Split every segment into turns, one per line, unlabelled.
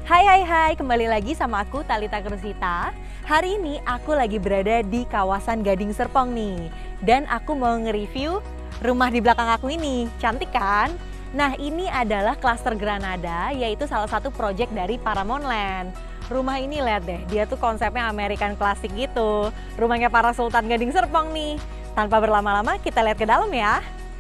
Hai, kembali lagi sama aku Talitha Krusita. Hari ini aku lagi berada di kawasan Gading Serpong nih. Dan aku mau nge-review rumah di belakang aku ini. Cantik kan? Nah, ini adalah klaster Granada, yaitu salah satu proyek dari Paramount Land. Rumah ini lihat deh, dia tuh konsepnya American Classic gitu. Rumahnya para Sultan Gading Serpong nih. Tanpa berlama-lama, kita lihat ke dalam ya.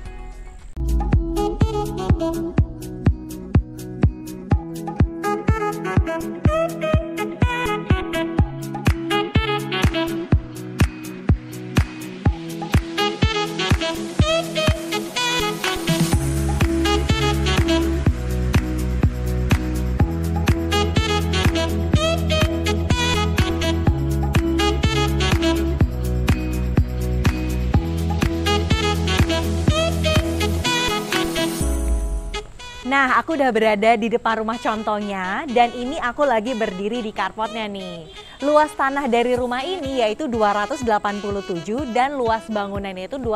Nah, aku udah berada di depan rumah contohnya dan ini aku lagi berdiri di carportnya nih. Luas tanah dari rumah ini yaitu 287 dan luas bangunannya itu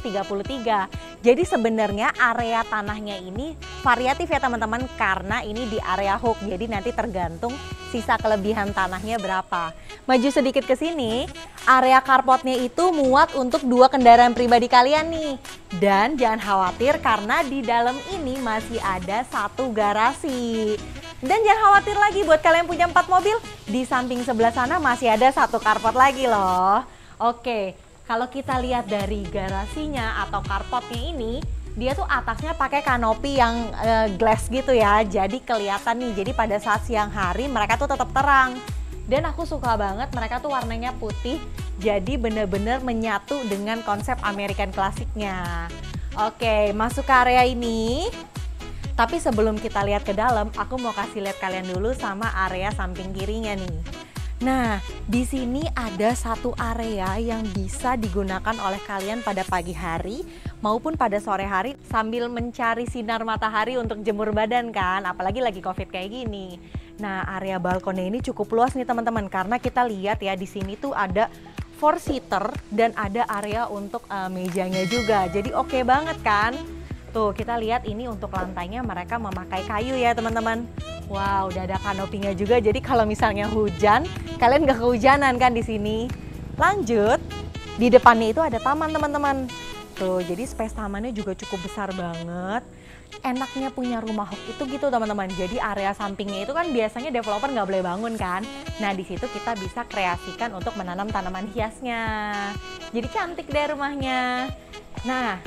233. Jadi sebenarnya area tanahnya ini variatif ya teman-teman karena ini di area hook. Jadi nanti tergantung sisa kelebihan tanahnya berapa. Maju sedikit ke sini, area carportnya itu muat untuk 2 kendaraan pribadi kalian nih. Dan jangan khawatir karena di dalam ini masih ada 1 garasi. Dan jangan khawatir lagi buat kalian punya 4 mobil, di samping sebelah sana masih ada 1 carport lagi loh. Oke, kalau kita lihat dari garasinya atau carportnya ini, dia tuh atasnya pakai kanopi yang glass gitu ya, jadi kelihatan nih. Jadi pada saat siang hari mereka tuh tetap terang. Dan aku suka banget mereka tuh warnanya putih, jadi bener-bener menyatu dengan konsep American klasiknya. Oke, masuk ke area ini. Tapi sebelum kita lihat ke dalam, aku mau kasih lihat kalian dulu sama area samping kirinya nih. Nah, di sini ada 1 area yang bisa digunakan oleh kalian pada pagi hari maupun pada sore hari sambil mencari sinar matahari untuk jemur badan kan, apalagi lagi Covid kayak gini. Nah, area balkonnya ini cukup luas nih teman-teman karena kita lihat ya di sini tuh ada 4-seater dan ada area untuk mejanya juga. Jadi oke banget kan? Tuh, kita lihat ini untuk lantainya mereka memakai kayu ya teman-teman. Wow, udah ada kanopinya juga. Jadi kalau misalnya hujan, kalian gak kehujanan kan di sini. Lanjut, di depannya itu ada taman teman-teman. Tuh, jadi space tamannya juga cukup besar banget. Enaknya punya rumah hook itu gitu teman-teman. Jadi area sampingnya itu kan biasanya developer nggak boleh bangun kan. Nah di situ kita bisa kreasikan untuk menanam tanaman hiasnya. Jadi cantik deh rumahnya. Nah,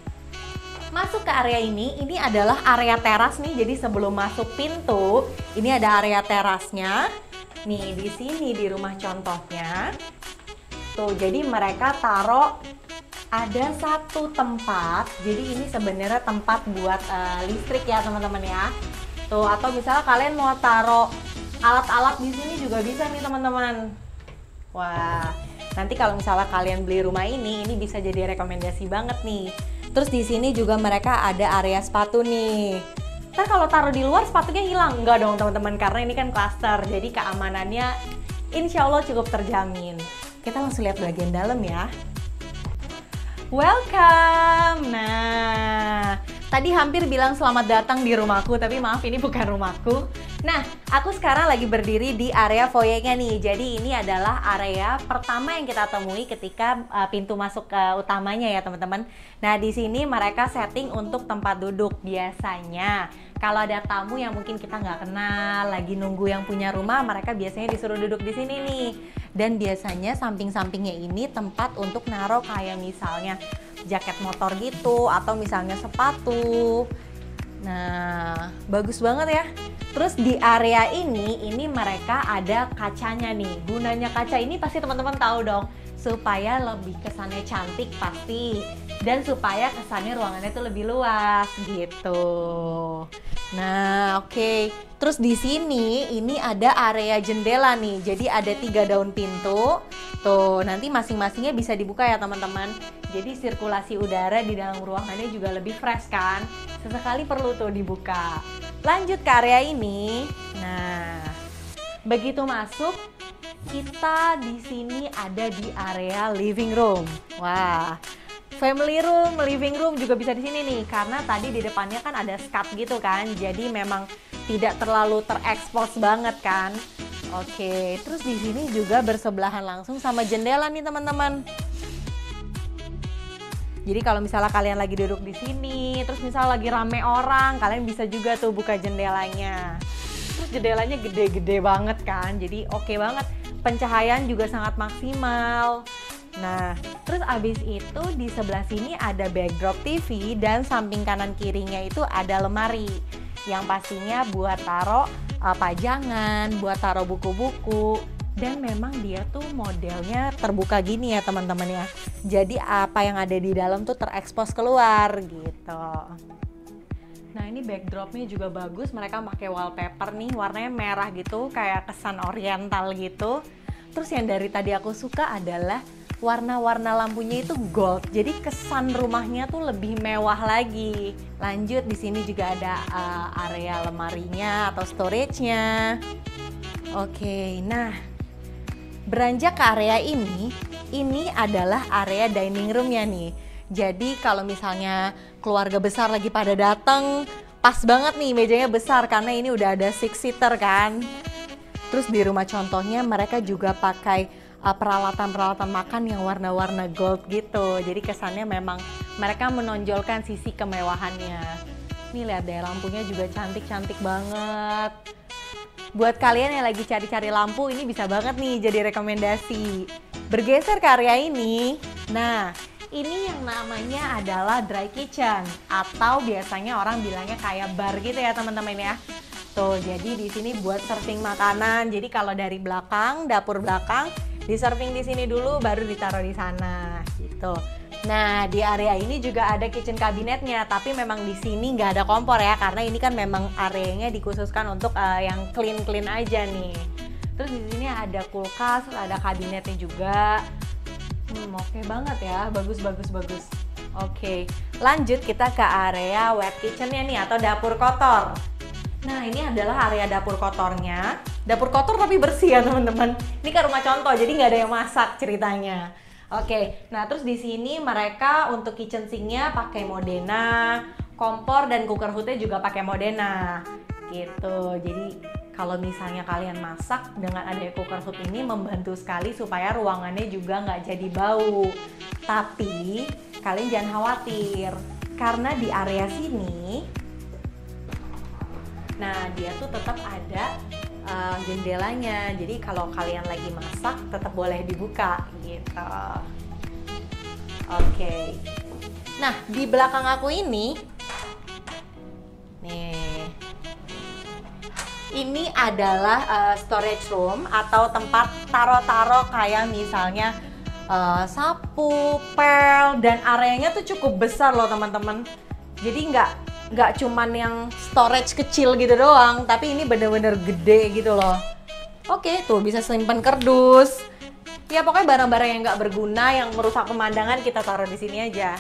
masuk ke area ini adalah area teras nih. Jadi sebelum masuk pintu, ini ada area terasnya. Nih di sini di rumah contohnya. Tuh, jadi mereka taruh ada 1 tempat. Jadi ini sebenarnya tempat buat listrik ya teman-teman ya. Tuh, atau misalnya kalian mau taruh alat-alat di sini juga bisa nih teman-teman. Wah, nanti kalau misalnya kalian beli rumah ini bisa jadi rekomendasi banget nih. Terus di sini juga mereka ada area sepatu nih. Ntar kalau taruh di luar sepatunya hilang. Enggak dong teman-teman, karena ini kan klaster. Jadi keamanannya insya Allah cukup terjamin. Kita langsung lihat bagian dalam ya. Welcome! Nah, tadi hampir bilang selamat datang di rumahku, tapi maaf ini bukan rumahku. Nah, aku sekarang lagi berdiri di area foyernya nih. Jadi ini adalah area pertama yang kita temui ketika pintu masuk ke utamanya ya teman-teman. Nah, di sini mereka setting untuk tempat duduk. Biasanya kalau ada tamu yang mungkin kita nggak kenal, lagi nunggu yang punya rumah, mereka biasanya disuruh duduk di sini nih. Dan biasanya samping-sampingnya ini tempat untuk naruh kayak misalnya jaket motor gitu atau misalnya sepatu. Nah, bagus banget ya. Terus di area ini mereka ada kacanya nih. Gunanya kaca ini pasti teman-teman tahu dong, supaya lebih kesannya cantik pasti, dan supaya kesannya ruangannya tuh lebih luas gitu. Nah, oke. Terus di sini ini ada area jendela nih. Jadi ada 3 daun pintu. Tuh, nanti masing-masingnya bisa dibuka ya teman-teman. Jadi sirkulasi udara di dalam ruangannya juga lebih fresh kan. Sesekali perlu tuh dibuka. Lanjut ke area ini. Nah, begitu masuk, kita di sini ada di area living room. Wah, family room, living room juga bisa di sini nih, karena tadi di depannya kan ada skat gitu kan. Jadi memang tidak terlalu terekspos banget kan. Oke, terus di sini juga bersebelahan langsung sama jendela nih teman-teman. Jadi kalau misalnya kalian lagi duduk di sini, terus misalnya lagi rame orang, kalian bisa juga tuh buka jendelanya. Terus jendelanya gede-gede banget kan, jadi oke banget. Pencahayaan juga sangat maksimal. Nah, terus abis itu di sebelah sini ada backdrop TV dan samping kanan kirinya itu ada lemari. Yang pastinya buat taruh pajangan, buat taruh buku-buku. Dan memang dia tuh modelnya terbuka gini ya teman-teman ya. Jadi apa yang ada di dalam tuh terekspos keluar gitu. Nah ini backdropnya juga bagus, mereka pakai wallpaper nih, warnanya merah gitu, kayak kesan oriental gitu. Terus yang dari tadi aku suka adalah warna-warna lampunya itu gold, jadi kesan rumahnya tuh lebih mewah lagi. Lanjut di sini juga ada area lemarinya atau storage-nya. Oke, nah beranjak ke area ini adalah area dining room-nya nih. Jadi kalau misalnya keluarga besar lagi pada datang, pas banget nih mejanya besar karena ini udah ada 6-seater kan. Terus di rumah contohnya mereka juga pakai peralatan-peralatan makan yang warna-warna gold gitu. Jadi kesannya memang mereka menonjolkan sisi kemewahannya. Nih lihat deh, lampunya juga cantik-cantik banget. Buat kalian yang lagi cari-cari lampu, ini bisa banget nih jadi rekomendasi. Bergeser ke area ini, nah ini yang namanya adalah dry kitchen atau biasanya orang bilangnya kayak bar gitu ya teman-teman ya. Tuh, jadi di sini buat serving makanan. Jadi kalau dari belakang, dapur belakang, di serving di sini dulu baru ditaruh di sana gitu. Nah, di area ini juga ada kitchen kabinetnya, tapi memang di sini nggak ada kompor ya, karena ini kan memang areanya dikhususkan untuk yang clean aja nih. Terus di sini ada kulkas, ada kabinetnya juga. Oke banget ya, bagus. Oke, lanjut kita ke area wet kitchennya nih atau dapur kotor. Nah ini adalah area dapur kotornya. Dapur kotor tapi bersih ya teman-teman. Ini kan rumah contoh, jadi nggak ada yang masak ceritanya. Oke, nah terus di sini mereka untuk kitchen sinknya pakai Modena, kompor dan cooker hoodnya juga pakai Modena, gitu. Jadi kalau misalnya kalian masak dengan adanya cooker hood ini membantu sekali supaya ruangannya juga nggak jadi bau. Tapi kalian jangan khawatir karena di area sini, nah dia tuh tetap ada jendelanya, jadi kalau kalian lagi masak tetap boleh dibuka gitu. Oke. Nah di belakang aku ini nih, ini adalah storage room atau tempat taro-taro kayak misalnya sapu, pel, dan areanya tuh cukup besar loh teman-teman. Jadi nggak cuman yang storage kecil gitu doang, tapi ini bener-bener gede gitu loh. Oke, tuh bisa simpan kardus. Ya pokoknya barang-barang yang nggak berguna, yang merusak pemandangan kita taruh di sini aja.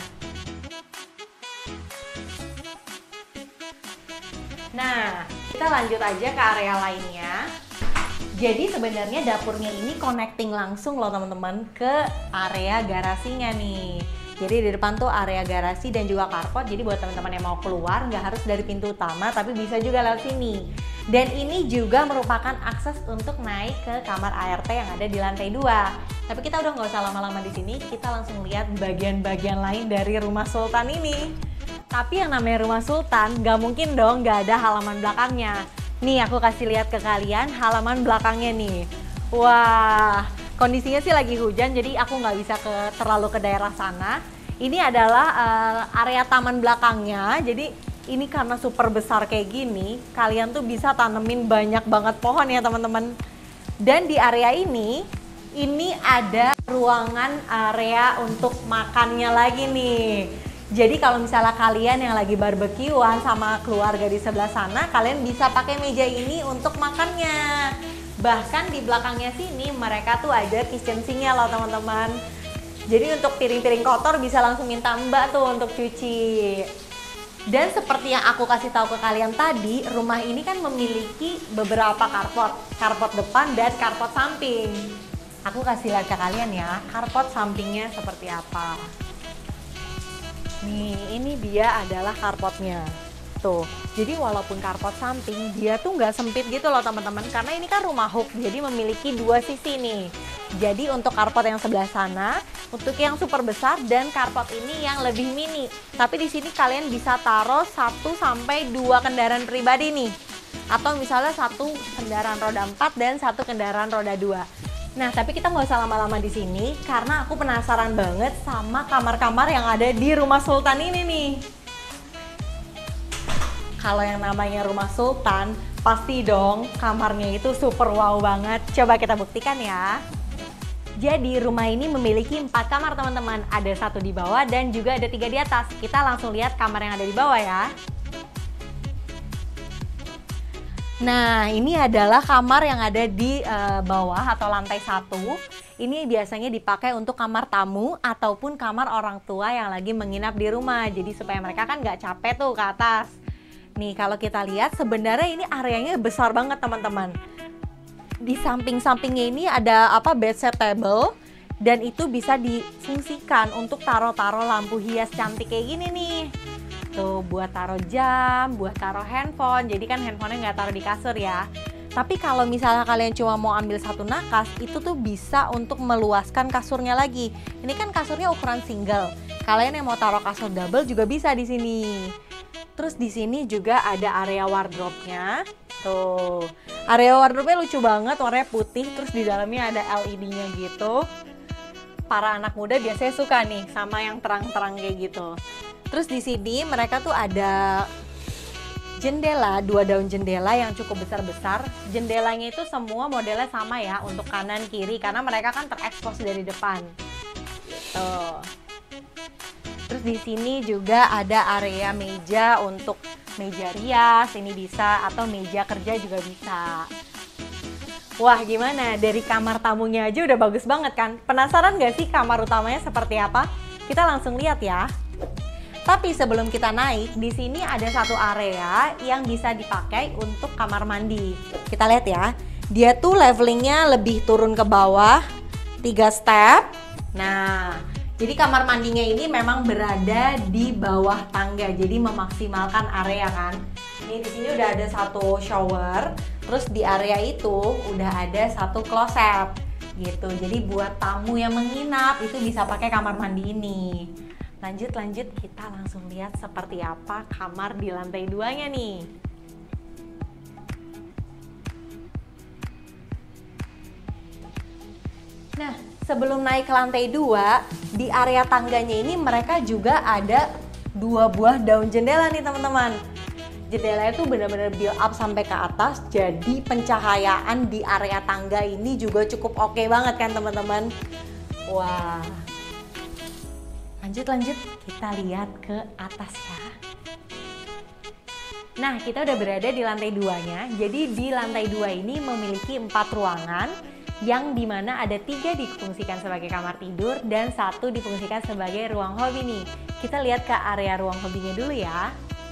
Nah, kita lanjut aja ke area lainnya. Jadi sebenarnya dapurnya ini connecting langsung loh teman-teman ke area garasinya nih. Jadi di depan tuh area garasi dan juga carport. Jadi buat teman-teman yang mau keluar nggak harus dari pintu utama, tapi bisa juga lewat sini. Dan ini juga merupakan akses untuk naik ke kamar ART yang ada di lantai 2. Tapi kita udah nggak usah lama-lama di sini, kita langsung lihat bagian-bagian lain dari rumah Sultan ini. Tapi yang namanya rumah Sultan nggak mungkin dong nggak ada halaman belakangnya. Nih aku kasih lihat ke kalian halaman belakangnya nih. Wah, kondisinya sih lagi hujan, jadi aku nggak bisa terlalu ke daerah sana. Ini adalah area taman belakangnya. Jadi ini karena super besar kayak gini, kalian tuh bisa tanemin banyak banget pohon ya teman-teman. Dan di area ini ada ruangan area untuk makannya lagi nih. Jadi kalau misalnya kalian yang lagi barbekyuan sama keluarga di sebelah sana, kalian bisa pakai meja ini untuk makannya. Bahkan di belakangnya sini mereka tuh ada kitchen sink-nya loh teman-teman. Jadi untuk piring-piring kotor bisa langsung minta mbak tuh untuk cuci. Dan seperti yang aku kasih tahu ke kalian tadi, rumah ini kan memiliki beberapa carport depan dan carport samping. Aku kasih lihat ke kalian ya, carport sampingnya seperti apa. Nih, ini dia adalah carportnya. Tuh, jadi walaupun carport samping, dia tuh nggak sempit gitu loh teman-teman. Karena ini kan rumah hook, jadi memiliki dua sisi nih. Jadi untuk carport yang sebelah sana, untuk yang super besar, dan carport ini yang lebih mini. Tapi di sini kalian bisa taruh 1 sampai 2 kendaraan pribadi nih. Atau misalnya 1 kendaraan roda 4 dan 1 kendaraan roda 2. Nah, tapi kita nggak usah lama-lama di sini karena aku penasaran banget sama kamar-kamar yang ada di rumah Sultan ini nih. Kalau yang namanya rumah Sultan, pasti dong kamarnya itu super wow banget. Coba kita buktikan ya. Jadi rumah ini memiliki 4 kamar teman-teman. Ada 1 di bawah dan juga ada 3 di atas. Kita langsung lihat kamar yang ada di bawah ya. Nah, ini adalah kamar yang ada di bawah atau lantai 1. Ini biasanya dipakai untuk kamar tamu ataupun kamar orang tua yang lagi menginap di rumah. Jadi supaya mereka kan nggak capek tuh ke atas. Nih, kalau kita lihat sebenarnya ini areanya besar banget teman-teman. Di samping-sampingnya ini ada bedside table dan itu bisa difungsikan untuk taruh-taruh lampu hias cantik kayak gini nih. Tuh, buat taruh jam, buat taruh handphone. Jadi kan handphonenya nggak taruh di kasur ya. Tapi kalau misalnya kalian cuma mau ambil 1 nakas, itu tuh bisa untuk meluaskan kasurnya lagi. Ini kan kasurnya ukuran single. Kalian yang mau taruh kasur double juga bisa di sini. Terus di sini juga ada area wardrobe-nya. Tuh, area wardrobe-nya lucu banget, warnanya putih, terus di dalamnya ada LED-nya gitu. Para anak muda biasanya suka nih sama yang terang-terang kayak gitu. Terus di sini mereka tuh ada jendela, 2 daun jendela yang cukup besar-besar. Jendelanya itu semua modelnya sama ya untuk kanan kiri karena mereka kan terekspos dari depan. Tuh. Terus di sini juga ada area meja untuk meja rias, ini bisa, atau meja kerja juga bisa. Wah, gimana? Dari kamar tamunya aja udah bagus banget kan? Penasaran gak sih kamar utamanya seperti apa? Kita langsung lihat ya. Tapi sebelum kita naik, di sini ada 1 area yang bisa dipakai untuk kamar mandi. Kita lihat ya. Dia tuh levelingnya lebih turun ke bawah, 3 step. Nah, jadi kamar mandinya ini memang berada di bawah tangga, jadi memaksimalkan area kan. Ini di sini udah ada 1 shower, terus di area itu udah ada 1 kloset gitu. Jadi buat tamu yang menginap itu bisa pakai kamar mandi ini. Lanjut, kita langsung lihat seperti apa kamar di lantai 2-nya nih. Nah, sebelum naik ke lantai 2, di area tangganya ini mereka juga ada 2 buah daun jendela nih teman-teman. Jendela itu benar-benar build up sampai ke atas, jadi pencahayaan di area tangga ini juga cukup oke banget kan teman-teman. Wah. Lanjut, kita lihat ke atas ya. Nah, kita udah berada di lantai 2-nya. Jadi di lantai 2 ini memiliki 4 ruangan yang dimana ada 3 difungsikan sebagai kamar tidur dan 1 difungsikan sebagai ruang hobi nih. Kita lihat ke area ruang hobinya dulu ya.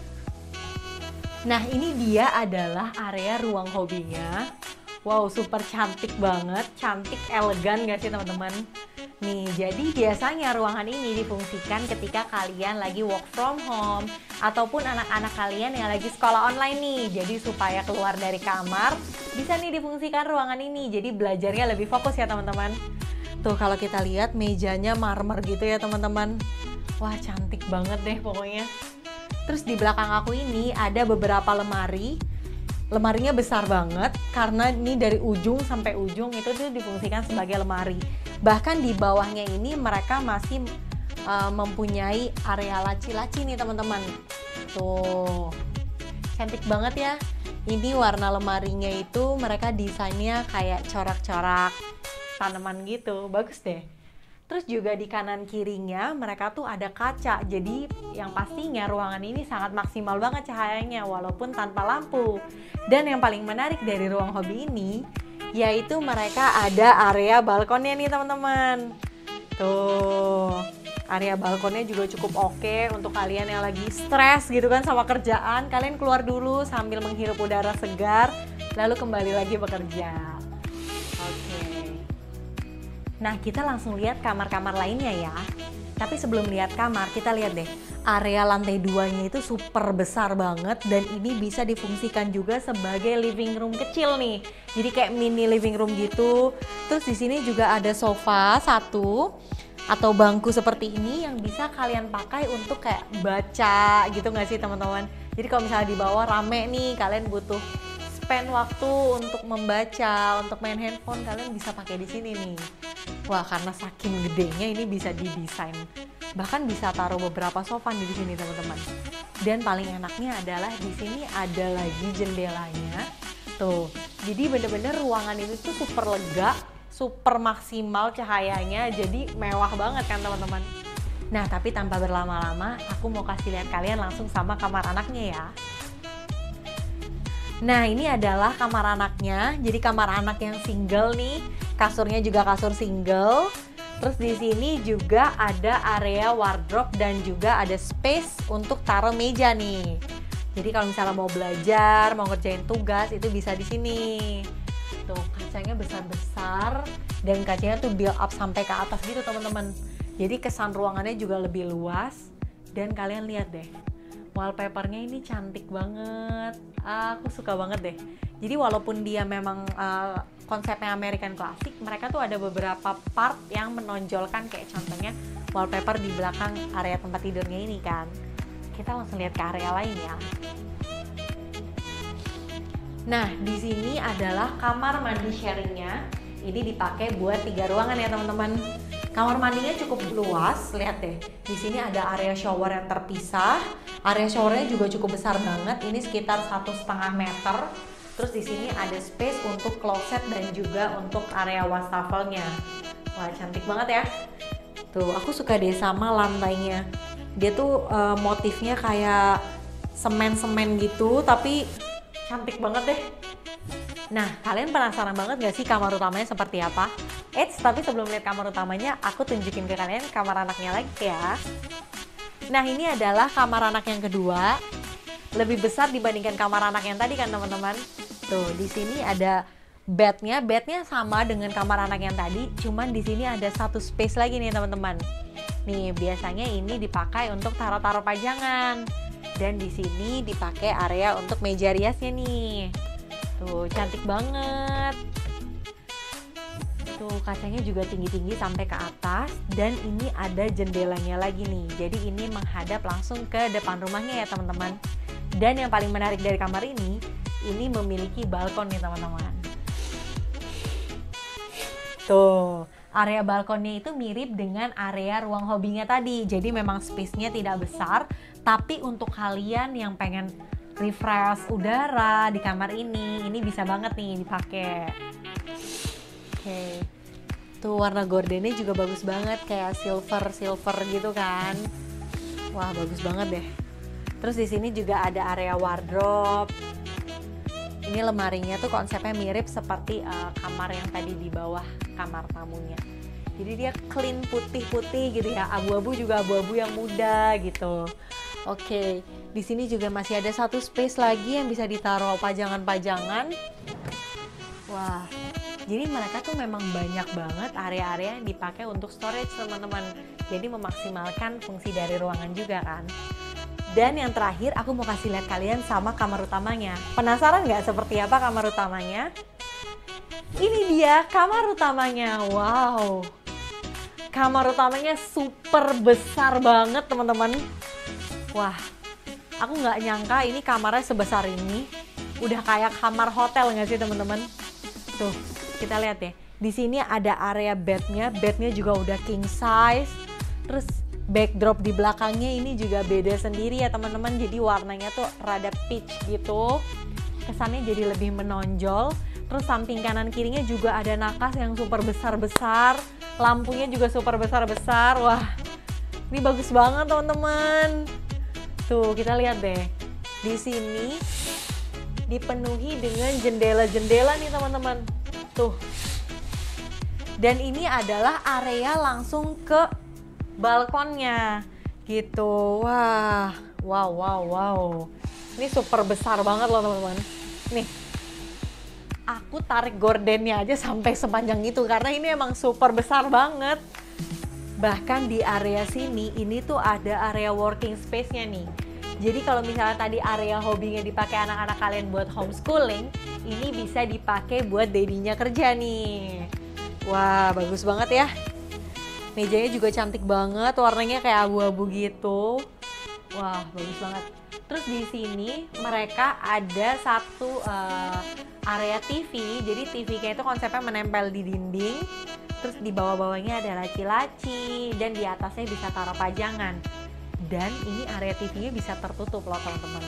Nah, ini dia adalah area ruang hobinya. Wow, super cantik banget, cantik elegan gak sih teman-teman? Nih, jadi biasanya ruangan ini difungsikan ketika kalian lagi work from home ataupun anak-anak kalian yang lagi sekolah online nih. Jadi supaya keluar dari kamar, bisa nih difungsikan ruangan ini. Jadi belajarnya lebih fokus ya teman-teman. Tuh kalau kita lihat mejanya marmer gitu ya teman-teman. Wah, cantik banget deh pokoknya. Terus di belakang aku ini ada beberapa lemari. Lemarinya besar banget karena ini dari ujung sampai ujung itu tuh difungsikan sebagai lemari. Bahkan di bawahnya ini mereka masih mempunyai area laci-laci nih teman-teman. Tuh, cantik banget ya. Ini warna lemarinya itu mereka desainnya kayak corak-corak tanaman gitu, bagus deh. Terus juga di kanan kirinya mereka tuh ada kaca, jadi yang pastinya ruangan ini sangat maksimal banget cahayanya walaupun tanpa lampu. Dan yang paling menarik dari ruang hobi ini yaitu mereka ada area balkonnya nih teman-teman. Tuh, area balkonnya juga cukup oke untuk kalian yang lagi stres gitu kan sama kerjaan. Kalian keluar dulu sambil menghirup udara segar, lalu kembali lagi bekerja. Oke. Nah, kita langsung lihat kamar-kamar lainnya ya. Tapi sebelum lihat kamar, kita lihat deh. area lantai 2-nya itu super besar banget dan ini bisa difungsikan juga sebagai living room kecil nih. Jadi kayak mini living room gitu. Terus di sini juga ada sofa satu atau bangku seperti ini yang bisa kalian pakai untuk kayak baca gitu nggak sih teman-teman? Jadi kalau misalnya di bawah rame nih, kalian butuh spend waktu untuk membaca, untuk main handphone, kalian bisa pakai di sini nih. Wah, karena saking gedenya ini bisa didesain. Bahkan bisa taruh beberapa sofa di sini teman-teman. Dan paling enaknya adalah di sini ada lagi jendelanya. Tuh, jadi bener-bener ruangan ini tuh super lega, super maksimal cahayanya, jadi mewah banget kan teman-teman. Nah, tapi tanpa berlama-lama, aku mau kasih lihat kalian langsung sama kamar anaknya ya. Nah, ini adalah kamar anaknya. Jadi kamar anak yang single nih, kasurnya juga kasur single. Terus di sini juga ada area wardrobe dan juga ada space untuk taruh meja nih. Jadi kalau misalnya mau belajar, mau ngerjain tugas, itu bisa di sini. Tuh, kacanya besar-besar dan kacanya tuh build up sampai ke atas gitu teman-teman. Jadi kesan ruangannya juga lebih luas dan kalian lihat deh, wallpapernya ini cantik banget. Aku suka banget deh. Jadi walaupun dia memang konsepnya American Classic, mereka tuh ada beberapa part yang menonjolkan kayak contohnya wallpaper di belakang area tempat tidurnya ini kan. Kita langsung lihat ke area lain ya. Nah, di sini adalah kamar mandi sharingnya. Ini dipakai buat 3 ruangan ya teman-teman. Kamar mandinya cukup luas, lihat deh. Di sini ada area shower yang terpisah. Area showernya juga cukup besar banget. Ini sekitar 1,5 meter. Terus di sini ada space untuk kloset dan juga untuk area wastafelnya. Wah, cantik banget ya. Tuh, aku suka deh sama lantainya. Dia tuh motifnya kayak semen-semen gitu, tapi cantik banget deh. Nah, kalian penasaran banget gak sih kamar utamanya seperti apa? Tapi sebelum lihat kamar utamanya, aku tunjukin ke kalian kamar anaknya lagi ya. Nah, ini adalah kamar anak yang kedua. Lebih besar dibandingkan kamar anak yang tadi kan teman-teman. Tuh, di sini ada bednya sama dengan kamar anak yang tadi, cuman di sini ada satu space lagi nih teman-teman. Nih, biasanya ini dipakai untuk taruh-taruh pajangan. Dan di sini dipakai area untuk meja riasnya nih. Tuh, cantik banget. Tuh, kacanya juga tinggi-tinggi sampai ke atas. Dan ini ada jendelanya lagi nih. Jadi ini menghadap langsung ke depan rumahnya ya teman-teman. Dan yang paling menarik dari kamar ini memiliki balkon nih teman-teman. Tuh, area balkonnya itu mirip dengan area ruang hobinya tadi. Jadi memang space-nya tidak besar. Tapi untuk kalian yang pengen refresh udara di kamar ini bisa banget nih dipakai. Oke. Tuh, warna gordennya juga bagus banget, kayak silver gitu kan. Wah, bagus banget deh. Terus di sini juga ada area wardrobe. Ini lemarinya tuh konsepnya mirip seperti kamar yang tadi di bawah kamar tamunya. Jadi dia clean putih-putih gitu ya. Abu-abu juga abu-abu yang muda gitu. Oke, di sini juga masih ada satu space lagi yang bisa ditaruh pajangan-pajangan. Wah, jadi mereka tuh memang banyak banget area-area yang dipakai untuk storage teman-teman. Jadi memaksimalkan fungsi dari ruangan juga kan. Dan yang terakhir aku mau kasih lihat kalian sama kamar utamanya. Penasaran nggak seperti apa kamar utamanya? Ini dia kamar utamanya. Wow, kamar utamanya super besar banget teman-teman. Wah, aku nggak nyangka ini kamarnya sebesar ini. Udah kayak kamar hotel nggak sih teman-teman? Tuh, kita lihat ya. Di sini ada area bednya juga udah king size. Terus backdrop di belakangnya ini juga beda sendiri ya teman-teman. Jadi warnanya tuh rada peach gitu. Kesannya jadi lebih menonjol. Terus samping kanan kirinya juga ada nakas yang super besar-besar. Lampunya juga super besar-besar. Wah, ini bagus banget teman-teman. Tuh, kita lihat deh. Di sini dipenuhi dengan jendela-jendela nih teman-teman. Tuh. Dan ini adalah area langsung ke balkonnya. Gitu. Wah. Wow. Ini super besar banget loh teman-teman. Nih. Aku tarik gordennya aja sampai sepanjang itu karena ini emang super besar banget. Bahkan di area sini, ini tuh ada area working space-nya nih. Jadi kalau misalnya tadi area hobinya dipakai anak-anak kalian buat homeschooling, ini bisa dipakai buat dedinya kerja nih. Wah, bagus banget ya. Mejanya juga cantik banget, warnanya kayak abu-abu gitu. Wah, bagus banget. Terus di sini mereka ada satu area TV. Jadi TV-nya itu konsepnya menempel di dinding. Terus di bawah-bawahnya ada laci-laci dan di atasnya bisa taruh pajangan. Dan ini area TV-nya bisa tertutup loh teman-teman.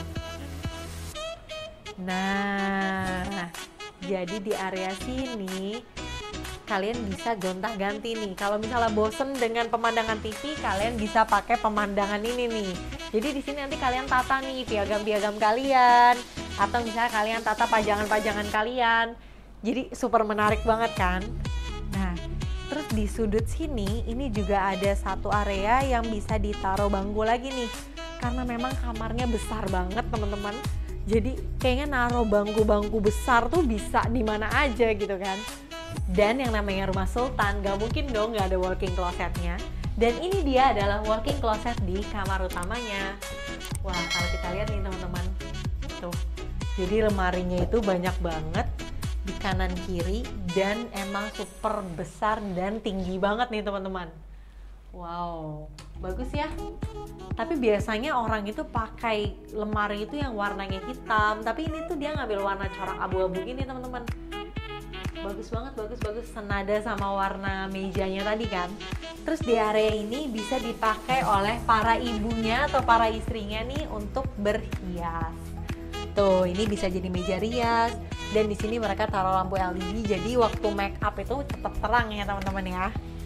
Nah, jadi di area sini kalian bisa gonta-ganti nih. Kalau misalnya bosen dengan pemandangan TV, kalian bisa pakai pemandangan ini nih. Jadi di sini nanti kalian tata nih piagam-piagam kalian, atau misalnya kalian tata pajangan-pajangan kalian. Jadi super menarik banget kan? Nah, terus di sudut sini ini juga ada satu area yang bisa ditaruh bangku lagi nih. Karena memang kamarnya besar banget teman-teman. Jadi kayaknya naruh bangku-bangku besar tuh bisa di mana aja gitu kan. Dan yang namanya rumah sultan gak mungkin dong gak ada walk-in closetnya. Dan ini dia adalah walk-in closet di kamar utamanya. Wah, kalau kita lihat nih teman-teman, tuh. Jadi lemarinya itu banyak banget di kanan kiri dan emang super besar dan tinggi banget nih teman-teman. Wow, bagus ya. Tapi biasanya orang itu pakai lemari itu yang warnanya hitam, tapi ini tuh dia ngambil warna corak abu-abu gini teman-teman. Bagus banget, bagus senada sama warna mejanya tadi kan. Terus di area ini bisa dipakai oleh para ibunya atau para istrinya nih untuk berhias. Tuh, ini bisa jadi meja rias. Dan di sini mereka taruh lampu LED, jadi waktu make up itu cepet terang ya teman-teman ya.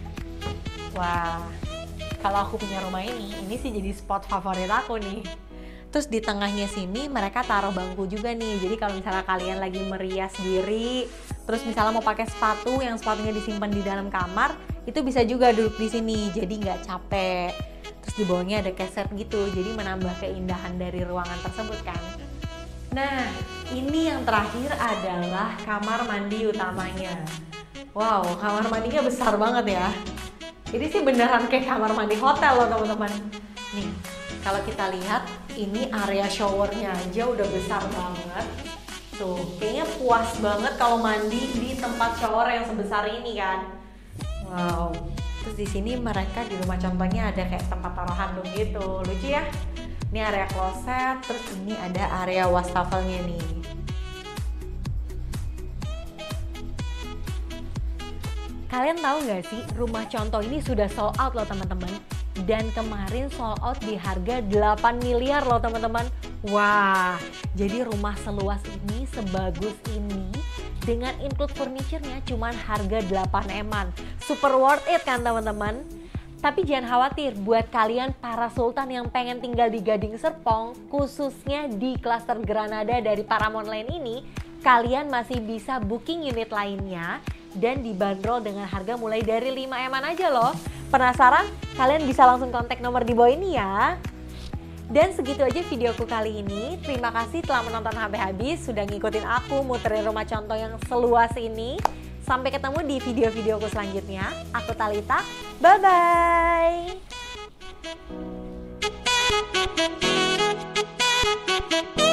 Wah, kalau aku punya rumah ini sih jadi spot favorit aku nih. Terus di tengahnya sini mereka taruh bangku juga nih. Jadi kalau misalnya kalian lagi merias diri, terus misalnya mau pakai sepatu yang sepatunya disimpan di dalam kamar, itu bisa juga duduk di sini. Jadi nggak capek. Terus di bawahnya ada keset gitu. Jadi menambah keindahan dari ruangan tersebut kan. Nah, ini yang terakhir adalah kamar mandi utamanya. Wow, kamar mandinya besar banget ya. Ini sih beneran kayak kamar mandi hotel loh teman-teman. Nih, kalau kita lihat ini area showernya aja udah besar banget. Tuh, kayaknya puas banget kalau mandi di tempat shower yang sebesar ini kan. Wow. Terus di sini mereka di rumah contohnya ada kayak tempat taruh handuk gitu. Lucu ya. Ini area kloset, terus ini ada area wastafelnya nih. Kalian tahu nggak sih, rumah contoh ini sudah sold out loh teman-teman. Dan kemarin sold out di harga 8 miliar loh teman-teman. Wah, jadi rumah seluas ini, sebagus ini, dengan include furniture-nya cuman harga 8 eman. Super worth it kan teman-teman? Tapi jangan khawatir, buat kalian para sultan yang pengen tinggal di Gading Serpong, khususnya di klaster Granada dari Paramount Land ini, kalian masih bisa booking unit lainnya dan dibanderol dengan harga mulai dari 5 eman aja loh. Penasaran? Kalian bisa langsung kontak nomor di bawah ini ya. Dan segitu aja videoku kali ini. Terima kasih telah menonton sampai habis, sudah ngikutin aku muterin rumah contoh yang seluas ini. Sampai ketemu di video-videoku selanjutnya. Aku Talita, bye-bye.